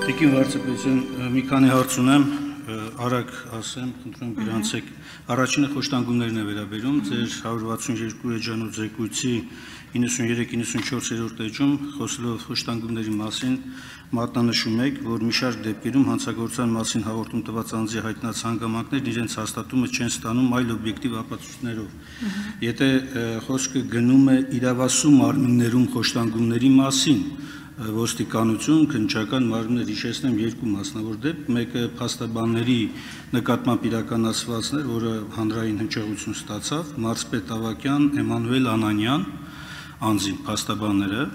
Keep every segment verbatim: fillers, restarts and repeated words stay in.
Տիկին վարչապետության մի քանի հարց ունեմ, արագ ասեմ, խնդրում գրանցեք։ Առաջինը խոշտանգումներն է վերաբերում, ձեր հարյուր վաթսունյոթ էջանոց զեկույցի իննսունյոթ իննսունչորսերորդ էջում խոսելով խոշտանգումների մասին մատնանշում եք, որ մի շարք դեպքերում հանցագործության մասին հաղորդում տված անձի հայտնած հանգամանքներն իրենց հաստատումը չեն ստանում այլ օբյեկտիվ ապացույցներով։ Եթե խոսքը գնում է իրավասու մարմիններում խոշտանգումների մասին, ոստիկանություն, քննչական մարմիններ, հիշեցնեմ երկու մասնավոր դեպք, մեկը փաստաբանների նկատմամբ իրականացվածներ, որը հանրային հնչեղություն ստացավ, մարզպետ Ավագյան, Էմանուել Անանյան, անձին փաստաբանները,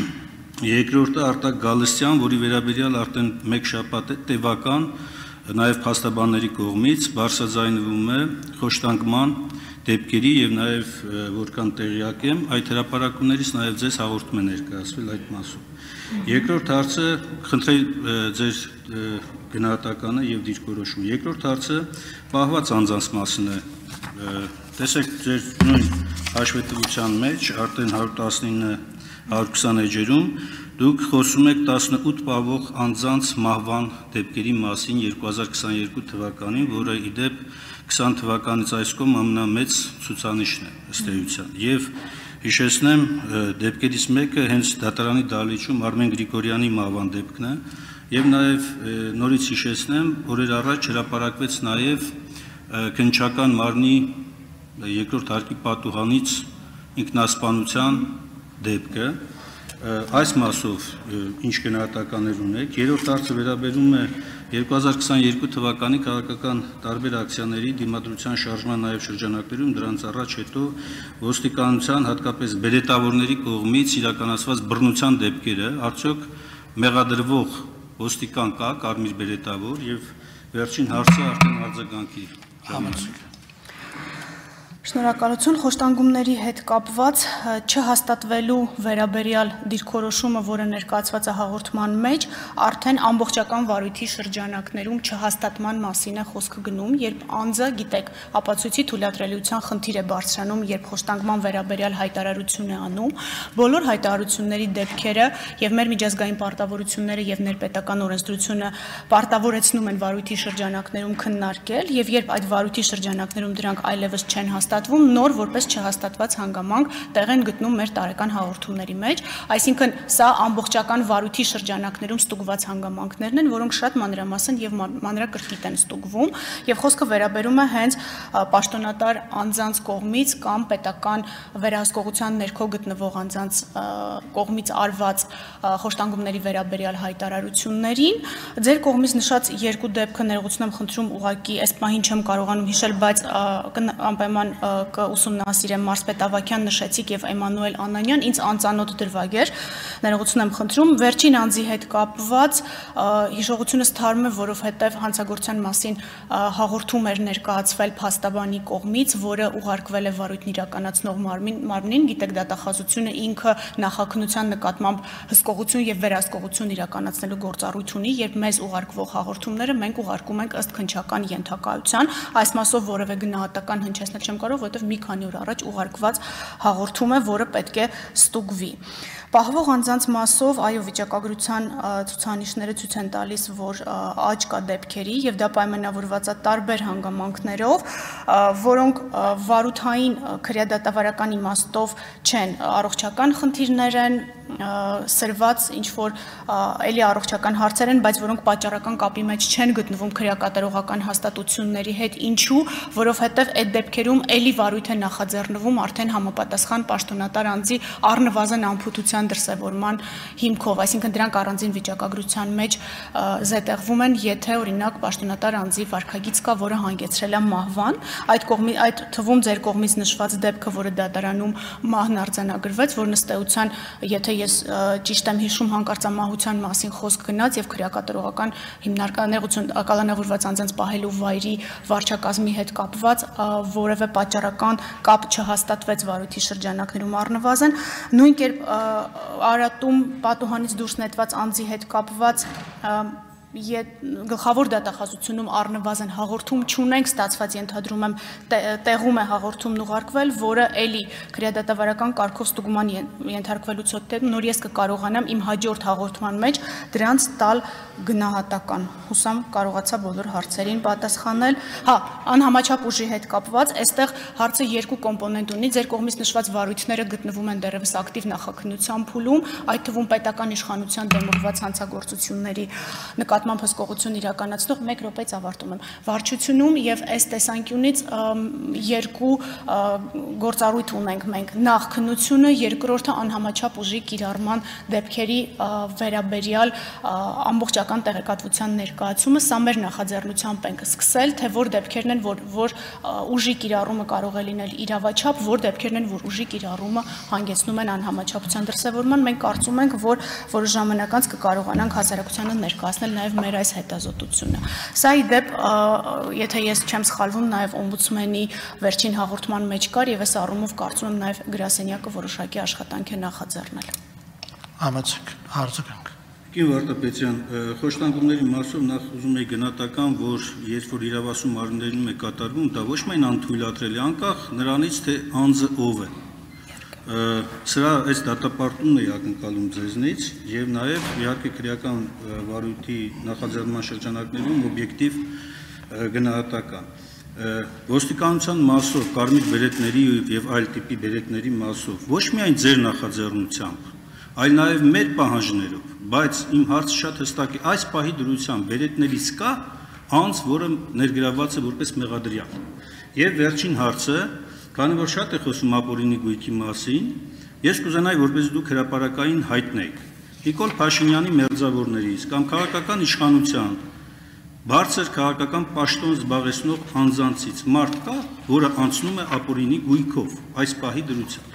երկրորդը Արտակ Գալստյան, որի վերաբերյալ արդեն մեկ շաբաթ է տևական, նաև փաստաբանների կողմից բարձրաձայնվում է խոշտանգման դեպքերի եւ նաեւ որքան տեղյակ եմ, այդ հրապարակումներից նաեւ ձեզ հաղորդում է ներկայացվել այդ մասում։ Երկրորդ հարցը, խնդրեի ձեր գնահատականը եւ դիրքորոշումը։ Երկրորդ հարցը պահված անձանց մասին է։ Տեսեք, ձեր նույն հաշվետվության մեջ արդեն հարյուր տասնինը հարյուր քսան էջերում դուք խոսում եք տասնութ պահվող անձանց մահվան դեպքերի մասին երկու հազար քսաներկու թվականին, որը ի դեպ քսան թվականից այս կողմ ամենամեծ ցուցանիշն է ըստ էության։ Եվ հիշեցնեմ, դեպքերից մեկը հենց դատարանի դահլիճում Արմեն Գրիգորյանի մահվան դեպքն է, եւ նաեւ նորից հիշեցնեմ, օրեր առաջ հրապարակվեց նաեւ քննչական մարմնի երկրորդ հարկի պատուհանից ինքնասպանության դեպքը։ Այս մասով ինչ գնահատականներ ունեք։ Երրորդ հարցը վերաբերում է երկու հազար քսաներկու թվականի քաղաքական տարբեր ակցիաների դիմադրության շարժման նաև շրջանակներում, դրանց առաջ հետո ոստիկանության, հատկապես բերետավորների կողմից իրականացված բռնության դեպքերը, արդյոք մեղադրվող ոստիկան կա, կարմիր բերետավոր, եւ վերջին հարցը արդեն արձագանքի ժամանակ։ Շնորհակալություն, խոշտանգումների հետ կապված չհաստատվելու վերաբերյալ դիրքորոշումը, որը ներկայացված է հաղորդման մեջ, արդեն ամբողջական վարույթի շրջանակներում չհաստատման մասին է խոսքը գնում, երբ անձը, գիտեք, ապացույցի թույլատրելիության խնդիր է բարձրանում, երբ խոշտանգման վերաբերյալ հայտարարություն է անում, բոլոր հայտարարությունների դեպքերը եւ մեր միջազգային պարտավորությունները եւ ներպետական օրենսդրությունը պարտավորեցնում են վարույթի շրջանակներում քննարկել, եւ երբ այդ վարույթի շրջանակներում դրանք այլևս չեն հաստատվում, նոր որպես չհաստատված հանգամանք տեղ են գտնում մեր տարեկան հաղորդումների մեջ, այսինքն սա ամբողջական վարույթի շրջանակներում ստուգված հանգամանքներն են, որոնք շատ մանրամասն եւ մանրակրկիտ են ստուգվում, եւ խոսքը վերաբերում է հենց պաշտոնատար անձանց կողմից կամ պետական վերահսկողության ներքո գտնվող անձանց կողմից արված խոշտանգումների վերաբերյալ հայտարարություններին։ Ձեր կողմից նշած երկու դեպքը ներողություն եմ խնդրում, ուղղակի այս պահին չեմ կարողանում հիշել, բայց անպայման կուսումնասիրեմ Մարզպետ Ավագյան նշեցիք եւ Էմանուել Անանյան, ինձ անծանոթ դրվագ էր, ներողություն եմ խնդրում, վերջին անձի հետ կապված հիշողությունս թարմ է, որովհետեւ հանցագործության մասին հաղորդում էր ներկայացվել փաստաբանի կողմից, որը ուղարկվել է վարույթն իրականացնող մարմնին, գիտեք, դատախազությունը ինքը նախաքննության նկատմամբ հսկողություն եւ վերահսկողություն իրականացնելու գործառույթ ունի, երբ մեզ ուղարկվող հաղորդումները մենք ուղարկում ենք ըստ քննչական ենթակայության, այս մասով որևէ գնահատական հնչեցնել չեմ կարող, որովհետև մի քանի օր առաջ ուղարկված հաղորդում է, որը պետք է ստուգվի։ Պահվող անձանց մասով, այո, վիճակագրության ցուցանիշները ցույց են տալիս, որ աճ կա դեպքերի եւ դա պայմանավորված է տարբեր հանգամանքներով, որոնք վարութային քրեադատավարական իմաստով չեն, առողջական խնդիրներ են, սրված ինչ որ էլի առողջական հարցեր են, բայց որոնք պատճառական կապի մեջ չեն գտնվում քրեակատարողական հաստատությունների հետ, ինչու, որովհետև այդ դեպքերում էլի վարույթ է նախաձեռնվում արդեն համապատասխան պաշտոնատար անձի առնվազն անփութության դրսևորման հիմքով, այսինքն դրանք առանձին վիճակագրության մեջ զետեղվում են, եթե օրինակ պաշտոնատար անձի վարքագիծ կա, որը հանգեցրել է մահվան, այդ կողմի այդ թվում ձեր կողմից նշված դեպքը, որը դատարանում մահն արձանագրվեց, որ ըստ էության, եթե ես ճիշտ եմ հիշում, հանկարծամահության մասին խոսք գնաց եւ քրեակատարողական հիմնարկաներություն կալանավորված անձանց պահելու վայրի վարչակազմի հետ կապված որևէ պատճառական կապ չհաստատվեց վարույթի շրջանակներում առնվազն, նույն կերպ Արատում պատուհանից դուրս նետված անձի հետ կապված գլխավոր դատախազությունում առնվազն հաղորդում չունենք, ստացված ենթադրում եմ տեղում է հաղորդումն ուղարկվել, որը էլի քրեադատավարական կարգով ստուգման ենթարկվելուց հետո նոր ես կկարողանամ իմ հաջորդ հաղորդման մեջ դրանց տալ գնահատական։ Հուսամ կարողացա բոլոր հարցերին պատասխանել։ Հա, անհամաչափ ուժի հետ կապված, այստեղ հարցը երկու կոմպոնենտ ունի, ձեր կողմից նշված վարույթները գտնվում են դեռևս ակտիվ նախաքննության փուլում, այդ թվում պետական իշխանության դեմ ուղղված հանցագործությունների նկատմամբ հսկողություն իրականացնող մեկ րոպեից ավարտում եմ։ Վարչությունում եւ այս տեսանկյունից երկու գործառույթ ունենք մենք։ Նախ քննությունը, երկրորդը անհամաչափ ուժի կիրառման դեպքերի վերաբերյալ ամբողջական տեղեկատվության ներկայացումը, սա մեր նախաձեռնությամբ ենք սկսել, թե որ դեպքերն են, որ, որ ուժի կիրառումը կարող է լինել իրավաչափ, որ դեպքերն են, որ ուժի կիրառումը հանգեցնում են անհամաչափության դրսևորման, մենք կարծում ենք, որ որոշ ժամանակ անց կկարողանանք հասարակությանը ներկայացնել նաև մեր այս հետազոտությունը։ Սա ի դեպ, եթե ես չեմ սխալվում, նաև օմբուդսմենի վերջին հաղորդման մեջ կար եւ այս առումով կարծում եմ նաև գրասենյակը որոշակի աշխատանք է նախաձեռնել։ Համեցեք, հարցանք։ Կին Վարդապետյան, խոշտանգումների մասով նախ ուզում եի գնահատական, որ երբ որ իրավասու մարմիններում է կատարվում, դա ոչ միայն անթույլատրելի, անկախ նրանից, թե անձը ով է։ Սրա այս դատապարտումն է ակնկալում ձեզնից եւ նաեւ իհարկե քրեական վարույթի նախաձեռնման շրջանակներում օբյեկտիվ գնահատական։ Ոստիկանության մասով, կարմիր բերետների եւ այլ տիպի բերետների մասով ոչ միայն ձեր նախաձեռնությամբ, այլ նաև մեր պահանջներով, բայց իմ հարցը շատ հստակ է, այս պահի դրությամբ բերետներից կա անձ, որը ներգրավված է որպես մեղադրյալ։ Եվ վերջին հարցը, քանի որ շատ է խոսում ապօրինի գույքի մասին, ես կուզենայի, որպես դուք հրապարակային հայտնեք Նիկոլ Փաշինյանի մերձավորներից կամ քաղաքական իշխանության բարձր քաղաքական պաշտոն զբաղեցնող անձանցից մարդ կա, որը անցնում է ապօրինի գույքով այս պահի դրությամբ։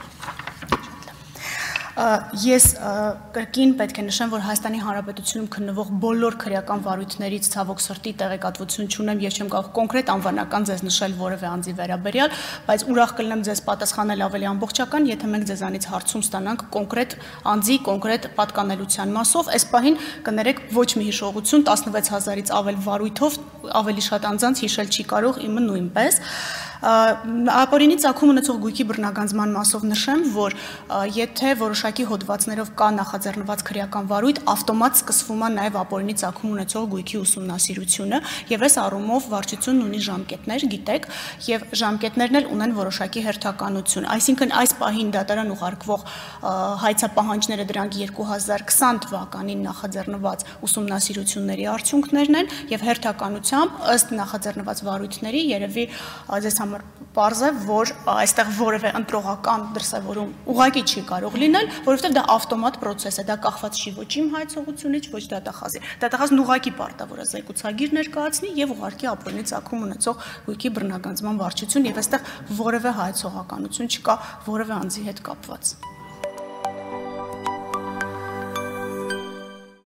Ես կրկին պետք է նշեմ, որ Հայաստանի Հանրապետությունում քննվող բոլոր քրեական վարույթներից ցավոք սրտի տեղեկատվություն չունեմ եւ չեմ կարող կոնկրետ անվանական ձեզ նշել որևէ անձի վերաբերյալ, բայց ուրախ կլինեմ ձեզ պատասխանել ավելի ամբողջական, եթե մենք ձեզանից հարցում ստանանք կոնկրետ անձի, կոնկրետ պատկանելության մասով, այս պահին կներեք ոչ մի հիշողություն, տասնվեց հազարից ավել վարույթով ավելի շատ անձանց հիշել չի կարող, իմը նույնպես։ Ապօրինի ծագում ունեցող գույքի բռնագանձման մասով նշեմ, որ եթե որոշակի հոդվածներով կա նախաձեռնված քրեական վարույթ, ավտոմատ սկսվում է նաև ապօրինի ծագում ունեցող գույքի ուսումնասիրությունը, եւ այս առումով վարչությունն ունի ժամկետներ, գիտեք, եւ ժամկետներն էլ ունեն որոշակի հերթականություն։ Այսինքն այս պահին դատարան ուղարկվող հայցապահանջները դրանք երկու հազար քսան թվականին նախաձեռնված ուսումնասիրությունների արդյունքներն են եւ հերթականությամբ ըստ նախաձեռնված վարույթների երևի ձեզ պարզ է, որ այստեղ որևէ ընտրողական դրսևորում ուղղակի չի կարող լինել, որովհետև դա ավտոմատ պրոցես է, դա կախված չի ոչ իմ հայցողությունից, ոչ դատախազի։ Դատախազն ուղղակի պարտավոր է զեկուցագիր ներկայացնի եւ ուղղակի ապօրինի ծագում ունեցող գույքի բռնագանձման վարչություն եւ այստեղ որևէ հայցողականություն չկա որևէ անձի հետ կապված։